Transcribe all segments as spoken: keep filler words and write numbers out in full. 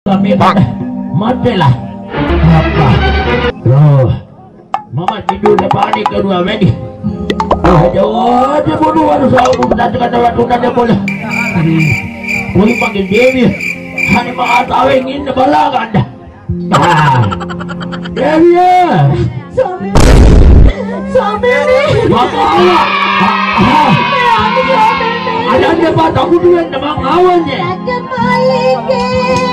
Kami matilah. Apa? Loh, mama tidur depan ini kedua wedi. Ah, jauh dia bodoh harus aku bertanya kata waktu nanti boleh. Boleh panggil Dewi. Hanya mengatakan ingin balagan dah. Ah, Dewi ya. Suami, suami ni. Mama Allah. Ada dia pak aku juga nama kawannya. Ada malikin.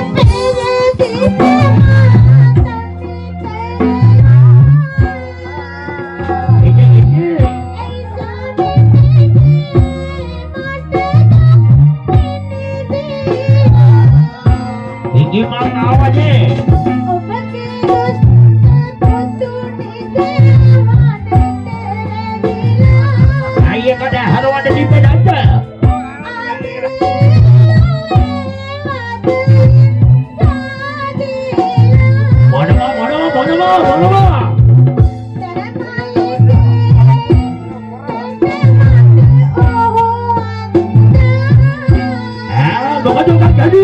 Gimana awalnya? Ayah kada harus ada di pedada. Mana mana mana mana mana mana. Ah, bukan juga jadi.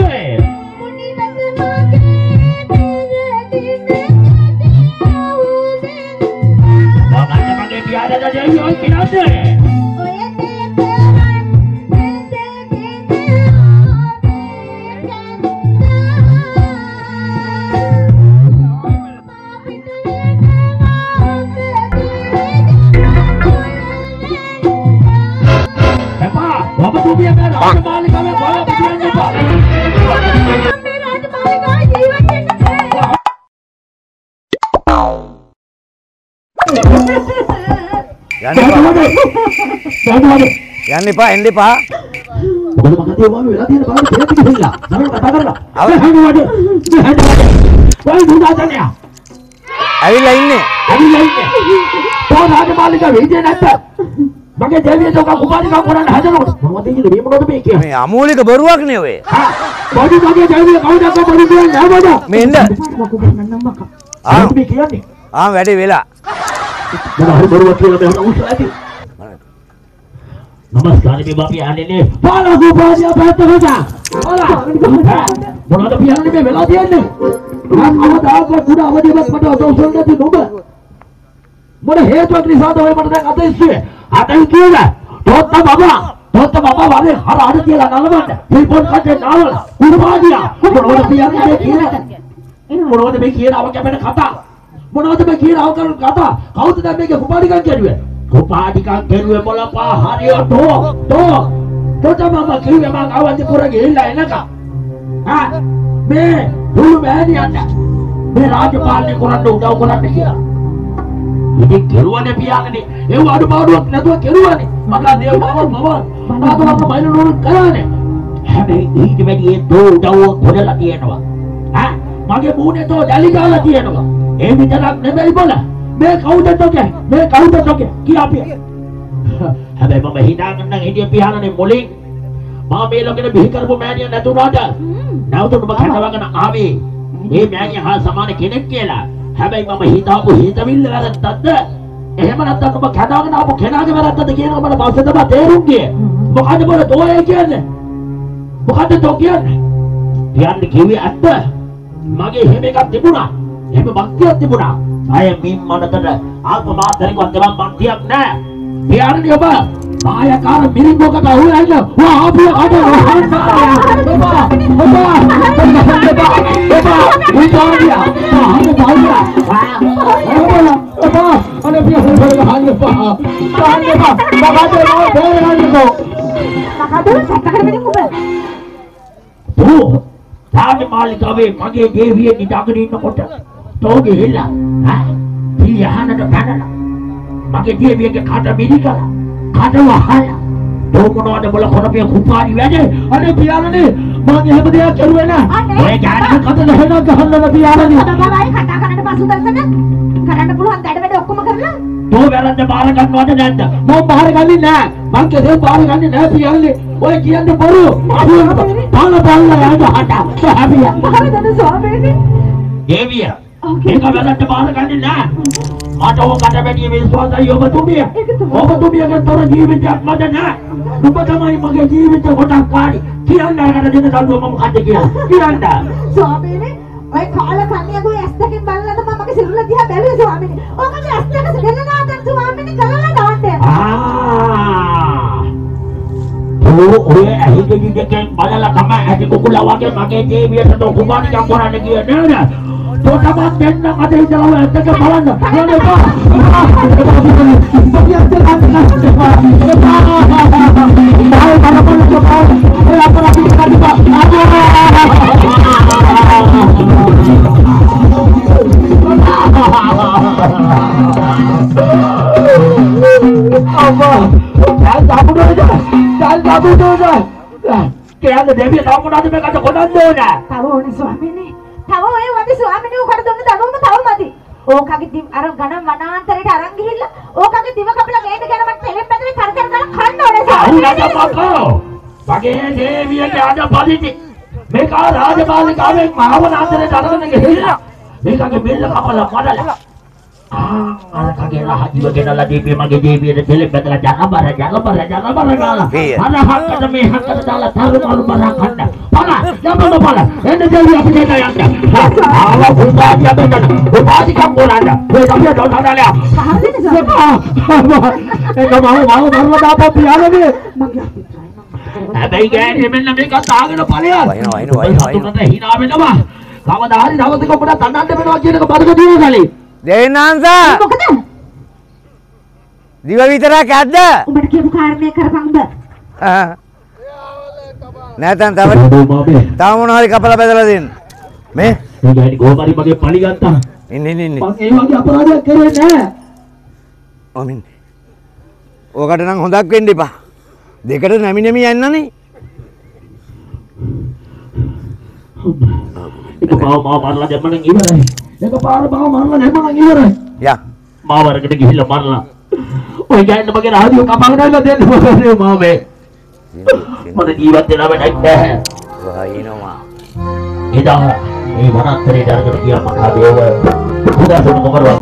Yan nih Pak, ini Pak. Bukan makan dia mami, latihan baru dia tiga hilang. Sampai katakan lah. Apa? Hanya waduh, hanya waduh. Wah sudah aja Awi lainnya. Awi lainnya. Tuh ada balik kami dia nanti. Makai jadi itu kamu balik kamu orang hajar loh. Mau tinggi lebih mau lebih kaya. Nih amuli ke baruak nih we. Body makai jadi kau dah kau balik dia apa dah? Minda. Ah, lebih kaya nih. Ah, wedi bela. Dah hari baru wakil lebih orang usul lagi. Namaskar ini bapak yang ini. Pala gua dia apa itu saja. Pala. Mana ada pian ini bela dia ni. Kan awak dah aku sudah awak dia pada dosa nanti nombor. Mana hetu agri sahaja awak mana dah ada isu. Ada isu lah. Tota bapa. Tota bapa balik. Hara ada dia lah nalaman. Telepon kaje nalal. Kurban dia. Mana ada pian ini kira. Mana ada pian awak yang mana kata. Mana ada pian awak yang kata. Kau tidak mereka kupari kan jadi. Kupadi kan keluar bola pahari itu, tuh, tuh cuma makin memang awan di kurang gila ini kak, ah, be, dulu be ni anda, be raja paling kurang dong, jauh kurang dikira, ini keluar ni piang ni, eh waduh waduh, nanti keluar ni, maka dia bawa bawa, nanti apa main nurut kaya ni, hebe ini cuma dia itu jauh boleh latihan apa, ah, maka bune tu jali kau latihan apa, eh bicara ni be bola. मैं कहूँ तो क्या मैं कहूँ तो क्या क्या पिया हमें मम्मी हिना करना हिंदी पिहाना ने बोली माँ मेरे लोग ने भीकर वो मैंने न तू राजा ना तो तुम कहना वाला ना आवे ये मैं यहाँ सामान किने केला हमें मम्मी हिना वो हिना भी लगा रहा था ये मना तो तुम कहना वाला ना वो कहना के मेरा तो देखिए ना मना बात से तो बात दे रूँगी वो कहते बोले दो है क्या ने वो कहते तो क्या ने ध्यान किवी आता मागे हमें का तिपुना हमें बक्तिया तिपुना saya mimman ada apa baat dari kau teman bantiak na biar dia apa saya kar miring gua kata hujan aja wah apa ada rohan saya apa apa apa apa hujan dia ah ada tahu dia apa apa ada dia hujan rohan apa rohan apa bapak dia mau beri rohan itu maka dulu saya tak ada miring gua tuh saya malik kami magi dewi di daging ini kota तो गेला हाँ फिर यहाँ ना तो खाना ना मगे दिए भी के खाता मिली का खाता वहाँ ना तो मनो आने बोला खोना पे खुपारी वैसे अरे पियानो ने मांगे हम दिया चलुए ना वो क्या ना खाता नहीं ना जहाँ ना पियानो ने तो बाबा ये खाता खाने के पास उधर से ना खाने के पुरुष गाड़ी में डॉक्टर में करना तो वेला जब बाहर का नोट जाता वो बाहर गाली ना मांग के दे बाहर गाली ना पियानो ने वो किया ने बोलो पाला पाला यार तो हटा तो है पिया बाहर जाने स्वामी ने ये भी है Eka bela tebar kan ni lah. Ada orang kata bagi suara yo betul dia. Oh betul dia kan orang jiwa jak macam na. Lupa kama ini magi jiwa jak kotak kali. Kian dah kata dia dah dua mamu kata kian. Kian dah. Suami ni කාල කන්‍යගෝ ඇස් දෙකෙන් බලලා තමයි මගේ සිරුර දිහා බැලුවේ ස්වාමීනි. ඔකගේ ඇස් දෙක දෙන්න නාදන් ස්වාමීනි කලලා දාන්න. ආ. ඔය ඔය ඇහිගෙදි දෙකෙන් බලලා තමයි ඇටි කුකුලා වගේ මගේ දේවියට તો කුමාරිකම් කරන්න ගියේ නේද? තෝටමත් දෙන්න අද ඉඳලා ඇත්තක බලන්න. යන්න එපා. බකියක් දෙන්න එපා. බාය බලපන්න එපා. ඔය අපර අපි කඩිපා. අම්මා දැන් අපුඩෝද? දැන් අපුඩෝද? කියන්නේ දෙවිය තව මොනවද මේකට කොටන්න ඕන? තව ඕනේ ස්වාමීනි. තව ඔය වගේ ස්වාමීනි උකට දුන්න දනුවම තව මදි. ඕකගේ දිව අර ගණන් වනාන්තරයට අරන් ගිහිල්ලා ඕකගේ දිව කපලා ගේන්න ගැන මට තෙලෙන් පැදලේ කර කර කර කන්න ඕනේ ස්වාමීනි. මගේ දේවියට අද පරිදි මේක රාජපාලිකාවෙන් මහවනාන්තරයට අරගෙන ගිහිල්ලා මේකගේ බෙල්ල කපලා මඩලා අර කගේ රහ ඉව ගෙනලා දීපේ මගේ දේවියට තෙලෙන් පැදලා ජනබර ජනබර ජනබර ගාලා අර හක්කට මේ හක්කට දාලා තරුණු බර කන්න පල යන්න පල එන්න දෙවිය අපිට යන්න ආවා පුතාටි අපිට පුතාටි කම් කරන්න ඒ කපිය දොඩාලා පහරදෙන්න ස්වාමීනි. ඒක මම මම මරලා දාපා පියාලනේ මගේ හැබැයි ගෑනේ මෙන්න මේක තාගෙන ඵලයක් වයින්නවා වයින්නවා වයින්නවා වයින්නවා hina වෙනවා කවදා හරි දවසක ඔබට තනන්න වෙනවා කියන එක බඩක දිනු කලින් දෙවිනාංශ මොකද? දිව විතරක් ඇද්ද? උඹට කියපු කාරණේ කරපන් උඹ. ආ. නැතන් තව තව මොන හරි කපලා බෙදලා දෙන්න. මේ මේ ගෑණි ගෝකාරි මගේ පලි ගත්තා ඉන්න ඉන්න ඉන්න. මම ඒ වගේ අපරාධයක් කරේ නැහැ ඔමින්. ඕකට නම් හොඳක් වෙන්න එපා. දෙකට නැමි නැමි යන්නනේ. ඒක පාව මාව මරලා දැම්මනම් ඉවරයි. ඒක පාර මාව මරලා දැම්මනම් ඉවරයි. යා. මාව වරකට ගිහිල්ලා මරලා. ඔය ගෑන්න මගේ රාජිය කපගෙන ආවිලා දෙන්න මොකද මාමේ. මට ජීවත් වෙලා වැඩක් නැහැ. වයින්නවා. එදා මේ වනාන්තරේ දරකට ගියා මහා දේව පුදාසුණු මොකරවා.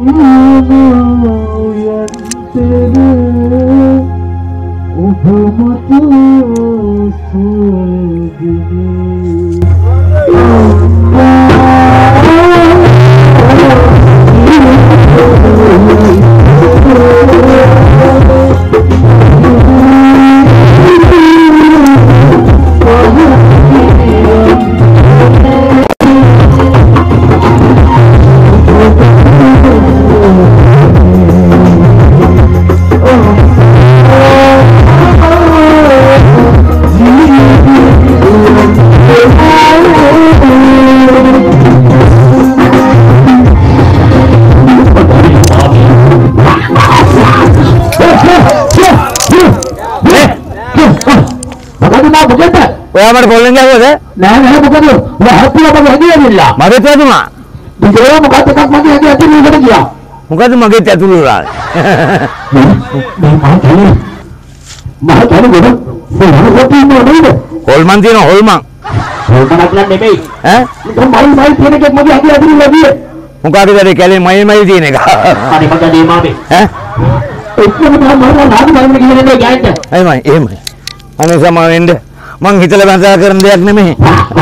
ඔයා මට පොල්ලෙන් ගහුවද? නෑ නෑ මොකද? ඔයා හත්තුලා මගේ හැදියවිලා. මගෙත් ඇතුණා. ඉතින් මොකක්ද එකක් මගේ හැදිය ඇතුළේ ඉඳලා ගියා. මොකද මගෙත් ඇතුළේ උරා. මම මම තනේ. මම තනේ ගොඩ. මොන කොටි නේද? හොල්මන් තියෙන හොල්මන්. හොල්මනක් නෙමෙයි. ඈ? මම මයි මයි කියන එකක් මගේ හැදිය ඇතුළේ ගියේ. මොකද වැඩේ කැලේ මයි මයි තියෙන එක. අනේ මට දේ මාමේ. ඈ? එක්කම මම මම නාදි බලන්න ගිහින් ඉන්නේ ගෑන්ට. එහෙමයි එහෙමයි. අනේ සමා වෙන්න මං හිතලා බඳා කරන දෙයක් නෙමෙයි.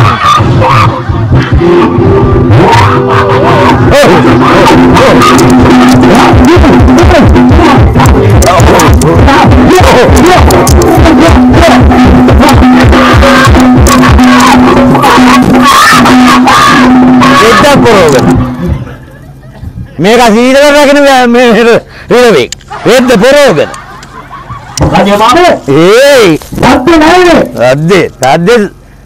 එද්දා පොරෝගන මේක සීතල රැගෙන මේ රිලෙවි එද්ද පොරෝගන මොකද මාමේ? ඒයි සද්ද නැහැ. අද්දේ සද්දේ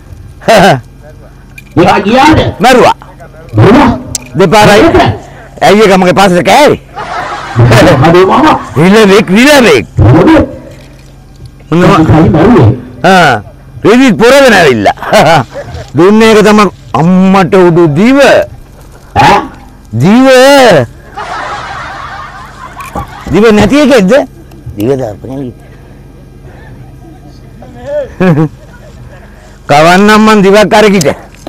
එයා ගියාද? මරුවා බොලා. දෙපාරයි ඇයි එක මගේ පාසල කෑවේ හරි මාමා. රිලෙවි රිලෙවි මොකද? මොනවා කයි මරුවේ. ආ රිදිත් පොරගෙන ඇවිල්ලා දුන්නේ එක තමයි අම්මට උඩු දිව ඈ? දිව දිව නැති එකෙක්ද දිව දාපනේ කවන්නම් මන් දිවක් අරකිට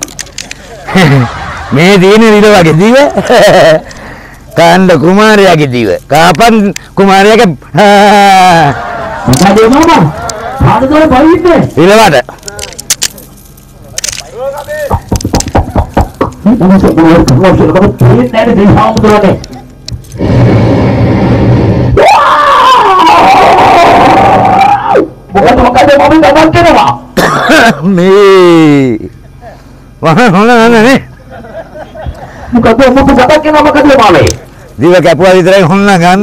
මේ දින දිල වගේ දිව කාණ්ඩ කුමාරයාගේ දිව කාපන් කුමාරයාගේ මොකද මාමා? ආනතර බයින්නේ. ඉලවට Ini masuk keluar keluar sudah kamu pilih dari di hang tu ni. Bukan makan dia mobil tak makan apa? Ni. Wah, mana mana ni? Bukan tu mau pejabat kena makan dia mobil. Dia kapu ada terang honna kan?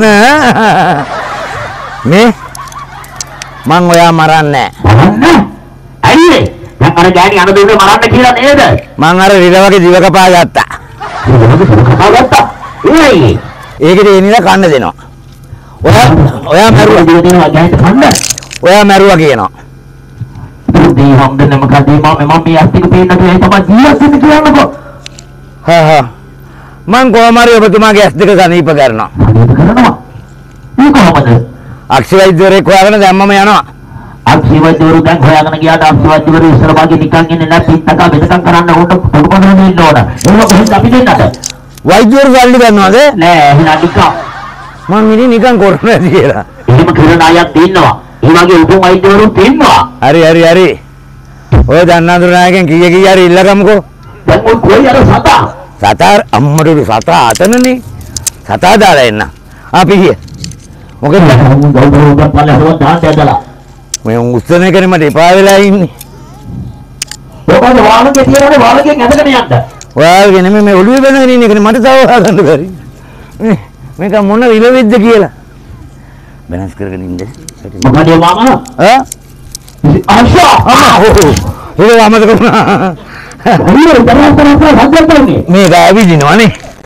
Ni. Mangoya maranne. Maranne? Aye. Yang ada jadi anu dulu maranne kira ni ada. Mangara rilawa ke jiwa kapagatta. Kapagatta. Iya. ඒකට එනිලා කන්න දෙනවා. ඔයා ඔයා මරුවා dia dia jangan kanda. ඔයා මරුවා කියනවා. Di hang dan nama kadi mau memang biasa ke pina tu sama dia sini dia nak. හා හා මං කොහොම හරි ඔබතුමාගේ ඇස් දෙක සනීප කරනවා. Sani kerana apa? Ini කොහොමද? අක්ෂි වෛද්‍යවරයෙක් හොයාගෙන දැම්මම යනවා. Aksi wajuru dan hoyangan giyada aksi wajuru isra bagi nikang ini nanti taka bedakan karena untuk pengumuman ini dona. Ini boleh tapi dia ada. වෛද්‍යවරු සල්ලි ගන්නවද? Nah, hina nikah. මං ඉතින් නිකන් කරන්නේ නැති කියලා. Ini mengkira ayat tinwa. Ini bagi hukum wajuru tinwa. හරි හරි හරි. ඔය දන්නාඳුර නායකයන් කීය කීය හරි ඉල්ලගමුකෝ. Dan mau kue ada sata. සතා අම්මඩු සතා අතනනේ. සතා දාලා එන්න. අපි ගිය. මොකද Jauh-jauh dan paling hewan dah ada adalah. මේ උස්සන එකනේ මට එපා වෙලා ඉන්නේ. Pokoknya walau ke tiada walau ke ngada kena yanda. ඔයාලගේ නෙමෙයි මේ ඔළුවේ බැනගෙන ඉන්න එකනේ මට තව හොයාගන්න බැරි. මේ මේක මොන විලවිද්ද කියලා. වෙනස් කරගෙන ඉන්න. Maka dia mama. ඈ? Asya. අම්මා ඕ. ඒක අමතක වුණා. Ini jangan terus hajar tahu ni. මේක ඇවිදිනවනේ.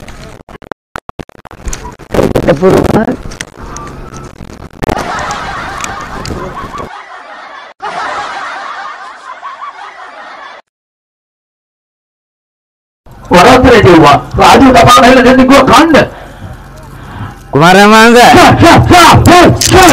Orang tu dia buat. Raju tak pandai lah jadi gua kanda. කුමාරයා මාංශ Sah, sah, sah, sah, sah.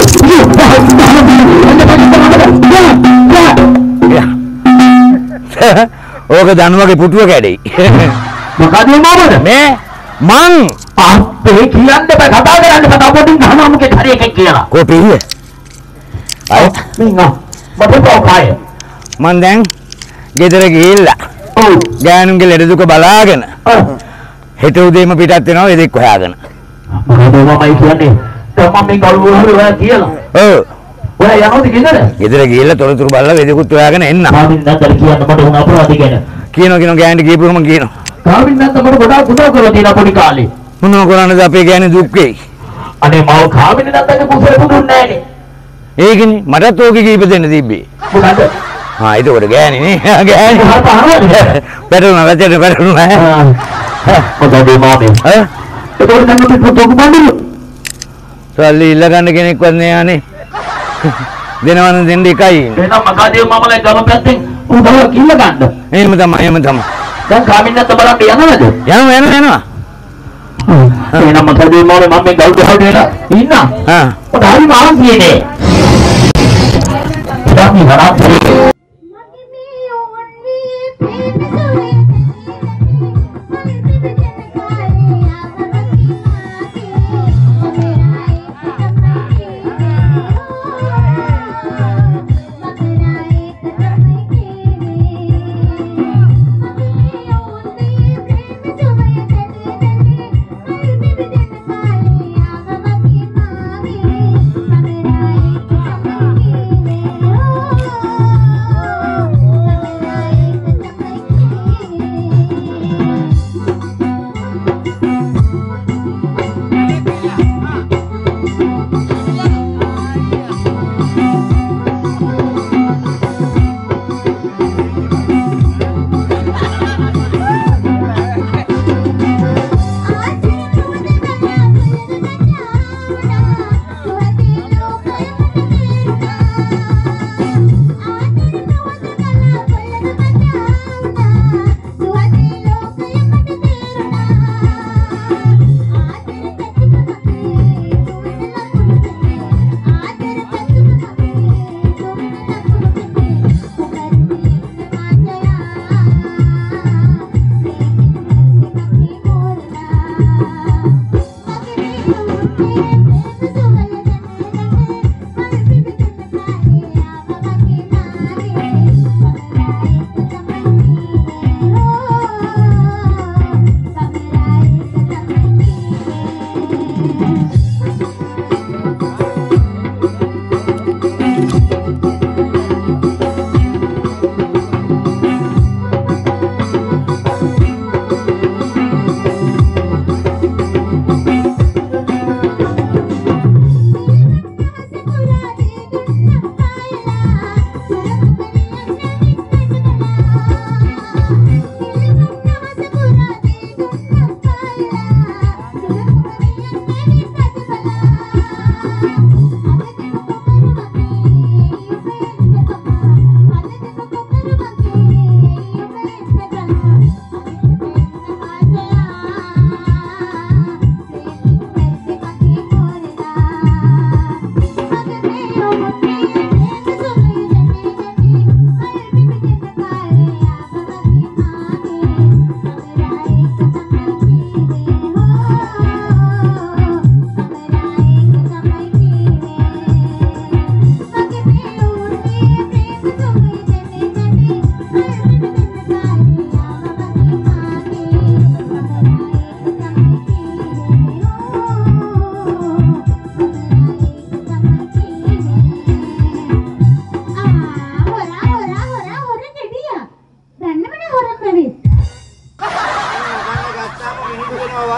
ඕක දනුවගේ පුටුව කැඩෙයි. Maka dia mama dah. මේ මං Apa kian dia kata dia ada kata boding nama mungkin hari ke kira. කොපිය. අය Minga. Mata kau kaya. මං දැන් ගෙදර ගිහිල්ලා Oh. ගෑනුන්ගේ ලෙඩ දුක බලාගෙන හෙට උදේම පිටත් වෙනවා ඒ දෙක හොයාගෙන. Maka dia mama ikian ni. Kamu minggal luar luar kira. ඔව් Wah yang itu gimana? ගෙදර ගිහිල්ලා තොරතුරු බලලා වෙදෙකුත් හොයාගෙන එන්න. Kami nanti kian nama dia apa lagi kena. කියනවා කියනවා ගෑනට කියපුවම කියනවා. Kami nanti mana bodoh bodoh kalau tidak pun dikali. මොනවා කරන්නද අපේ ගෑණි දුක් වෙයි. Ane mau kami nanti ke pusat pun ni. ඒකනේ මටත් ඕක කීප දෙන්න තිබ්බේ. Bukan tu. ආ ඒකෝට ගෑණි නේ. ගෑණි. Apa apa? පැටරුණා වැටෙන්න පැටරුණා. Maka dia mama. ඈ Itu kan kita foto ke mana dulu? සල්ලි ඉල්ල ගන්න කෙනෙක්වත් නෑ අනේ. දෙනවන දෙන්න එකයි. Kita maka dia mama lagi kalau penting udah gila kan. එහෙම තමයි එහෙම තමයි. Dan kami nanti barang dia mana tu? යනවා යනවා යනවා. Kita maka dia mama mama gaul gaul dia lah. Ina. ආ Udah hari malam sini. Kami harap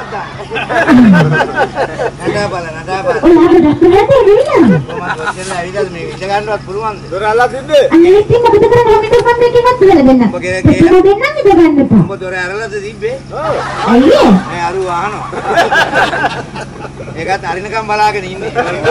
දාන්න. නඩා බල නඩා බල. ඔයාලා දැක්කද නේද? මම ඔච්චර ඇවිල්ලාද මේක ඉඳ ගන්නවත් පුළුවන්ද? දොර අල්ලලා තිබ්බේ. අනේ ඉතින් මොකද කරන්නේ මම දෙපන් දෙකවත් කියලා දෙන්න. ඔබ ගේ ගේ. ඔබ දෙන්නත් ඉඳ ගන්න එපා. ඔබ දොර ඇරලාද තිබ්බේ? ඔව්. අයියේ. මේ අරු අහනවා. ඒකත් අරිනකම් බලාගෙන ඉන්නේ.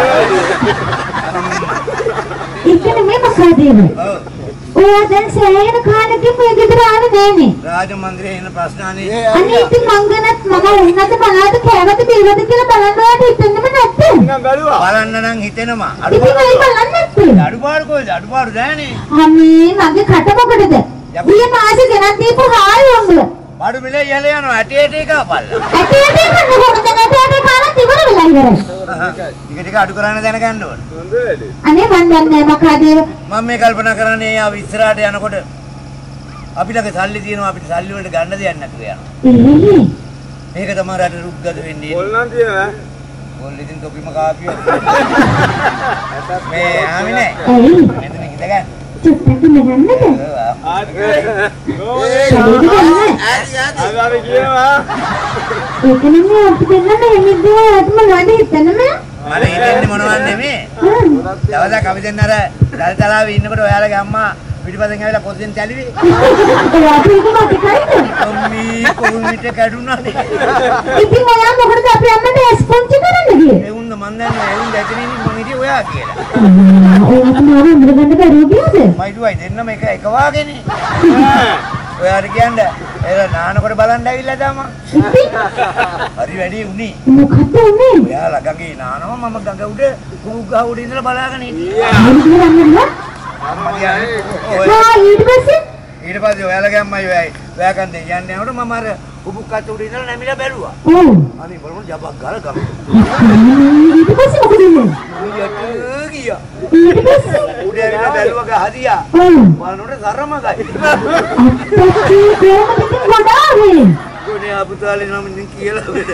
ඉතින් මේ මොකද ඒ? ඔව්. ඔයා දැන් සෑහෙන කාලෙකින් මේ ගෙදර ආවේ නෑනේ. රාජ මන්දිරේ එන ප්‍රශ්න අනේ. අනේ ඉතින් මං ගැනත් මම උන්නත බලන්න කෑවද පිළිවද කියලා බලන්න ඔයාට හිතෙන්නෙම නැත්තේ. නිකන් බැලුවා. බලන්න නම් හිතෙනවා. ඉතින් ඒ බලන්නේ නැත්තේ. අඩුපාඩු කොයිද? අඩුපාඩු දැනේ. අනේ මගේ කට මොකටද? ඊයේ මාසේ ගෙනත් දීපු හාල් වංගල. බඩු මිල ඉහළ යනවා. ඇටි ඇටි කපල්ලා. ඇටි ඇටි කන්න කොහොමද නැටි කාලා ඉවර වෙලා ඉවරයි. ටික ටික අඩු කරන්න දැනගන්න ඕන. හොඳ වැඩි. අනේ මන් දන්නේ මොකද? මම මේ කල්පනා කරන්නේ ආව ඉස්සරහට යනකොට අපි ළඟ සල්ලි තියෙනවා අපිට සල්ලි වලට ගන්න දෙයක් නැතුව යනවා. ඒ මේක තමයි රට රුක්ගද වෙන්නේ. පොල් නම් තියෙනවා. පොල් ඉතින් තොපිම කාපිය. මේ ආමිනේ. ඇයි? මෙතන ඉඳගන්න. චුට්ටක් නගන්නද? ආත් ඒ ආදි ආදි. ආදාර කියනවා. ඒක නෙමෙයි අපි දෙන්නම එන්නේ අතම වැඩි හිටනම. මට හිතෙන්නේ මොනවද නෙමේ. දවසක් අපි දෙන්න අර දල්තලාවේ ඉන්නකොට ඔයාලගේ අම්මා පිටිපස්සෙන් ඇවිල්ලා පොතෙන් තැලුවේ. ඔයා පිටු මත කයිද? අම්මි කොහොමිට කැඩුනානේ. ඉතින් ඔයා මොකටද අපි අම්මට ස්පොන්සර් කරන්න ගියේ? ඒ වුණ මන් දන්නේ ඒ වුණ දැකගෙන ඉන්නේ මං හිටියේ ඔයා කියලා. ඔයා තමයි අඳුර ගන්න බැරුව ගියද? මයිඩුවයි දෙන්නම එක එක වාගේනේ. ඔයාට කියන්නේ එලා නානකොට බලන්න ඇවිල්ලා තමයි. හරි වැඩි උනේ. මොකද උනේ? ඔයාලා ගඟේ නානවා මම ගඟ උඩ කුරුක් ගහ උඩ ඉඳලා බලාගෙන හිටියේ. අම්මා කියන්නේ ඔය ආ ඊට පස්සේ ඊට පස්සේ ඔයාලගේ අම්මයි ඔයයි ඔයා කන්දේ යන්නේ යනකොට මම අර කුපුක් අත උඩ ඉඳලා නැමිලා බැලුවා. ඔව් අනේ බලමු ජබක් ගාලා ගම. ඊට පස්සේ මොකද උනේ? යට ගියා. ඊට පස්සේ උඩ ඇවිල්ලා බැලුවා ගහදියා. ඔව් බලනකොට සරමගයි. අප්පච්චි කොහොමද ගොඩාවේ? ගොනේ අපුතාලේ නම් ඉතින් කියලා වෙද.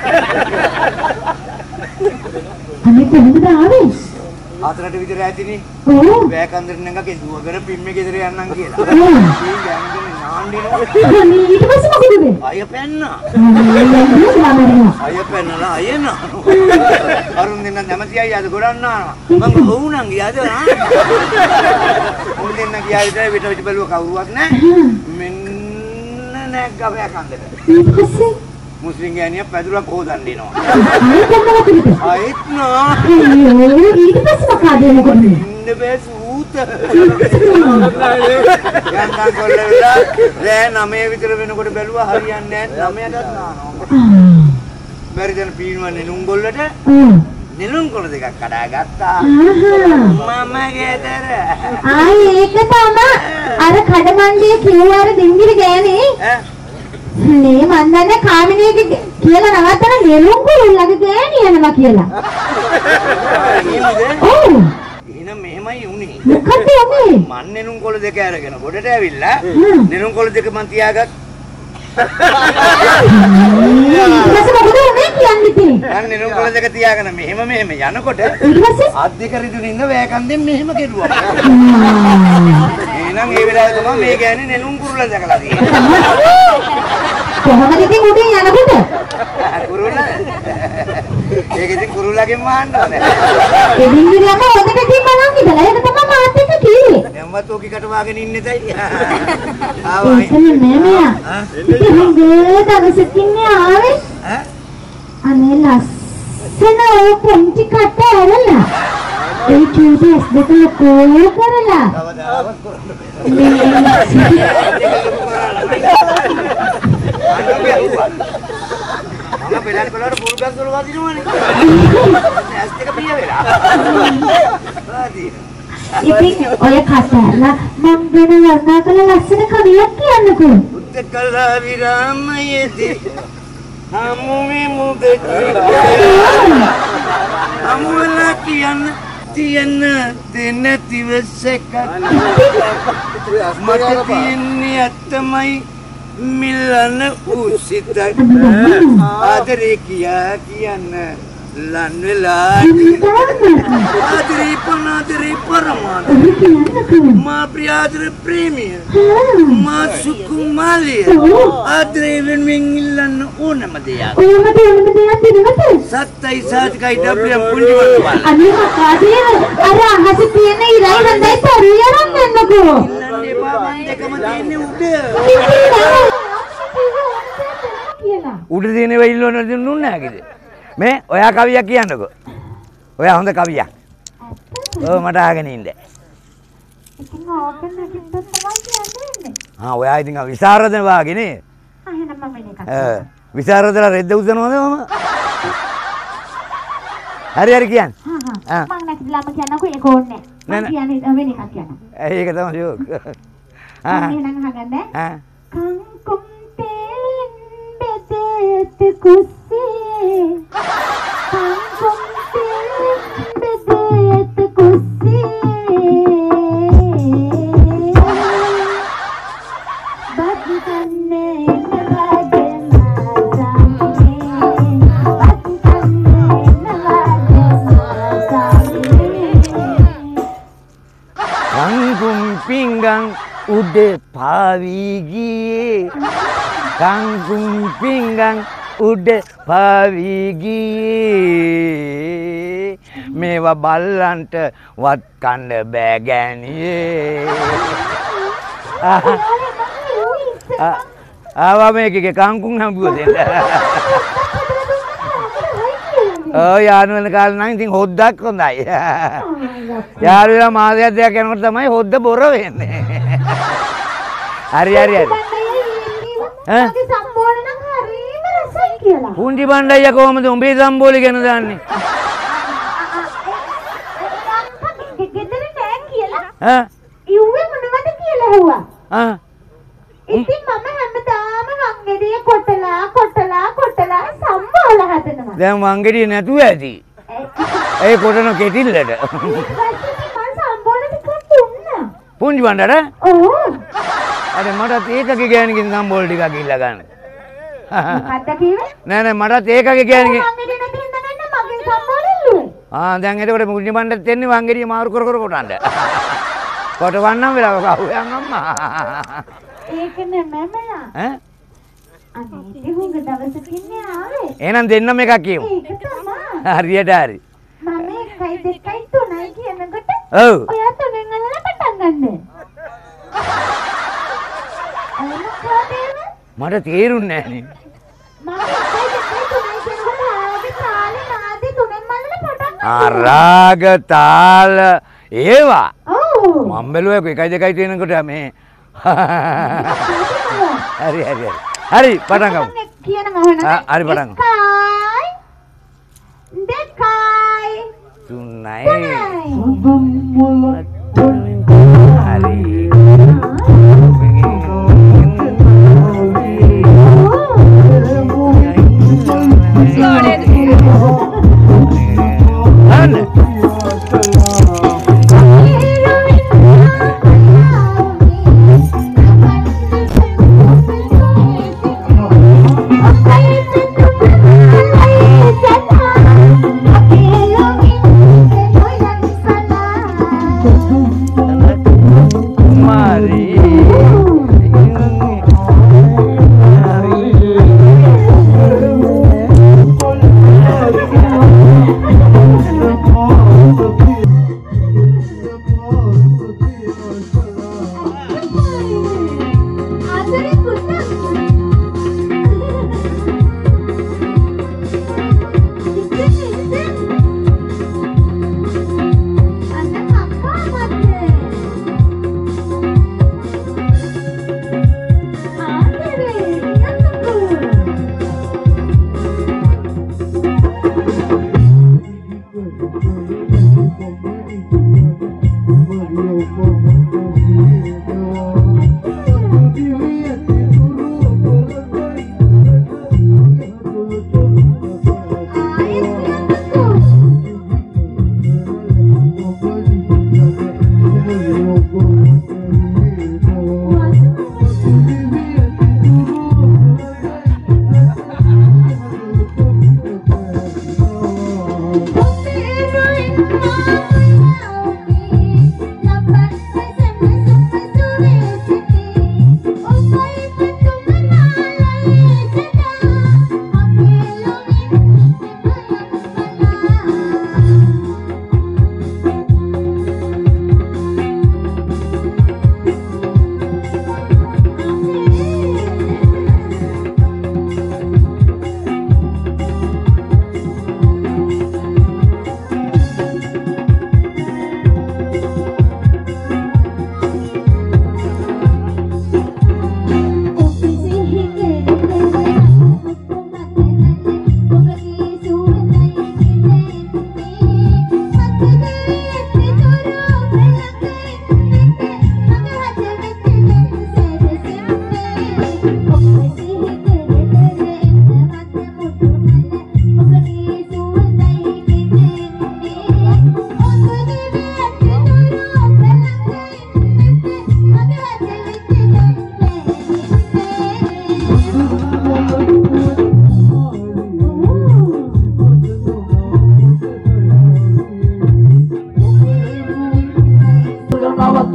අනේ කොහොමද ආවේ? හතරට විතර ඇතිනේ. ඔව් වැකන්දර නංගගේ දුවගෙන පිම්මේ ගෙදර යන්නම් කියලා. ඔව් මේ ගෑනුනේ නාන්දිනවා. අනේ ඊට පස්සේ මොකද උනේ? අය පැන්නා. අනේ අය පැනලා අය නානවා. අරුන් දෙන්න නැමැති අයියාද ගොඩක් නානවා. මං ඔව් නං ගියාද නා. උන් දෙන්න ගියා විතර විතර විතර බැලුව කවුරුවත් නැහැ. මෙන්න නැග්ග වැකන්දර. ඊට පස්සේ මුස්ලිම් ගෑනියා පැදුරක් හොදන්න එනවා. අනේ කොහොමද? ආයෙත් නා. අයියෝ ඊට පස්සේ මොකද මොකද? ඉන්න බෑ සූත. යන්තම් කොල්ලලා රෑ නවය විතර වෙනකොට බැලුවා හරියන්නේ නැහැ. නවයටත් නානවා. බැරි දැන් පීනුවන්නේ නුන් ගොල්ලට ඔව් නෙළුම් කොළ දෙකක් කඩා ගත්තා. මම ගෙදර. ආයි ඒක තමයි අර කඩමණ්ඩියේ කිව්වාර දෙංගිරි ගෑනේ. ඈ නේ මන් දන්නේ කාමිනේගේ කියලා නවත්තන නෙළුම් කුරුල්ලගේ ගෑණි යනවා කියලා. ඔව් එහෙනම් මෙහෙමයි උනේ. මොකද උනේ? මන් නෙළුම් කොළ දෙක අරගෙන ගොඩට ඇවිල්ලා නෙළුම් කොළ දෙක මන් තියාගත්. ඊට පස්සේ මොකද උනේ කියන්නේ ඉතින්? මන් නෙළුම් කොළ දෙක තියාගෙන මෙහෙම මෙහෙම යනකොට ඊට පස්සේ අත් දෙක රිදුන ඉන්න වෑකන්දෙන් මෙහෙම කෙරුවා. එහෙනම් ඒ වෙලාවේ තමයි මේ ගෑනේ නෙළුම් කුරුල්ල දැකලා තියෙන්නේ. කොහොමද ඉතින් උඩින් යනකොට? කුරුල්ල. ඒක ඉතින් කුරුල්ලගෙන් වහන්න ඕනේ. එදින්දිරම හොදට ඉතින් බලන් ඉඳලා ඒක තමයි මාත් එක්ක කිව්වේ. දැම්මත් ඕකේ කට වාගෙන ඉන්නේ තයි. ආවයි. ඒක නේ මෙයා. ඉතින් හොඳ දවසක් ඉන්නේ ආවේ. ඈ? අනේ ලස්සන ඔය පොන්ටි කට ඇරලා. ඒ චූටි ඇස් දෙක ලොකෝ කරලා. කවදාවත් කරන්න මම පෙළන කලවර පුල් ගස් වල වදිනවනේ. ඇස් දෙක පිය වෙලා. වාදින. ඉතින් ඔය කතාලා මම වෙන වර්ණා කළ ලස්සන කවියක් කියන්නකෝ. උත්තකලා විරාමයේදී හමුවේ මුද හමුවලා කියන්න තියන්න දෙන්නතිව සැකක් මට තියන්නේ ඇත්තමයි මිල්ලන උසිතයි ආදරේ කියා කියන්න lan වෙලා ආදරේ පනාදරේ පරමාද මා ප්‍රියාදර ප්‍රේමිය මා සුකුමාලිය ආදරේ වෙනුවෙන් ඉල්ලන්න ඕනම දෙයක් ඕනම ඕනම දෙයක් දෙනවද? සත්තයි සාතිකයි ඩබ්ලියම් පුංචි වල අනේ මකාදී අර අහසේ තියෙන ඉරයි හඳයි පරිය අරන් යන්නකෝ. ඉල්ලන්නේ බාබන් දෙකම තියෙන්නේ උඩ කියලා. උඩ තියෙන ඒවා ඉල්ලන්න දුන්නා නැගිද? මේ ඔයා කවියක් කියන්නකෝ. ඔයා හොඳ කවියක්. ඔව් මට අහගෙන ඉන්න. ඉතින් ඕකෙන් නැගිට්ටත් තමයි කියන්නේ. ආ ඔයා ඉතින් විසරද වාගේනේ. ආ එහෙනම් මම මේක. ආ විසරදලා රෙද්ද උදනවද මම? හරි හරි කියන්න. හා හා මම නැගිටලාම කියන්නකෝ ඒක ඕනේ නෑ, නැහැ. නෑ. මම කියන්නේ වෙන එකක් කියන්න. ඒක තමයි යෝක්. ආ එහෙනම් අහගන්න. ආ කංකුම් තෙලින් බෙදෙත් කුස්සේ කංකුම් තෙලින් බෙදෙත් කුස්සේ බද්දන්නේ නවදේ මාසාමේ බද්දන්නේ නවදේ මාසාමේ කංකුම් පිංගම් උඩේ පාවී ගියේ කංකුම් පිංගම් උඩේ පාවී ගියේ මේවා බල්ලන්ට වත් කන්න බෑ ගෑණියේ ආවා මේකේ කංකුම් හම්බුව දෙන්න ඔය යානු වෙන කාලේ නම් ඉතින් හොද්දක් හොඳයි යාළුවා මාසයක් දෙකක් යනකොට තමයි හොද්ද බොර වෙන්නේ හරි හරි හරි ඈ මගේ සම්බෝල නම් හරිම රසයි කියලා. පුංචි බණ්ඩయ్య කොහමද උඹේ සම්බෝලි ගැන දන්නේ ගෙදර නෑ කියලා. ඈ ඉුවේ මොනවද කියලා ඇහුවා. ආ ඉතින් මම හැමදාම වංගෙඩිය කොටලා කොටලා කොටලා සම්බෝල හදනවා. දැන් වංගෙඩිය නැතුව ඇති ඒ කොටන කෙටිල්ලට ඊට පස්සේ මම සම්බෝල ටිකක් දුන්නා. පුංචි බණ්ඩට ඕ අර මටත් ඒකගේ ගෑණිකින් සම්බෝල ටිකක් ඉල්ල ගන්න මොකද්ද කිව්වේ? නෑ නෑ මටත් ඒකගේ ගෑණිකින් වංගෙඩිය නැති හින්දා නේද මගෙන් සම්බෝල ඉල්ලුවේ. ආ දැන් එතකොට පුංචි බණ්ඩට දෙන්නේ වංගෙඩිය මාරු කර කර කොටන්න කොටවන්නම් වෙලාව කවුයන් අම්මා ඒක නෙමෙමලා. ඈ අනේ ඉතින් හුඟ දවසකින් ආවේ. එහෙනම් දෙන්නම එකක් කියමු ඒක තමයි. හරියට හරි මම එකයි දෙකයි තුනයි කියනකොට ඔව් ඔයා තුනෙන් අල්ලලා පටන් ගන්න. අයිම කාදේව? මට තේරුන්නේ නෑනේ මම එකයි දෙකයි තුනයි කියනකොට ආගේ කාලේ නාදේ තුනෙන් අල්ලලා පටන් ගන්න. ආරාග තාල ඒවා ඔව්. මම බැලුවා එකයි දෙකයි තියෙනකොට මේ හරි හරි හරි හරි පටන් ගමු මම කියනවා එහෙනම්. ආ, හරි පටන් ගමු. එකයි දෙකයි තුනයි තුනයි. හරි අන්න mari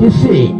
keසේ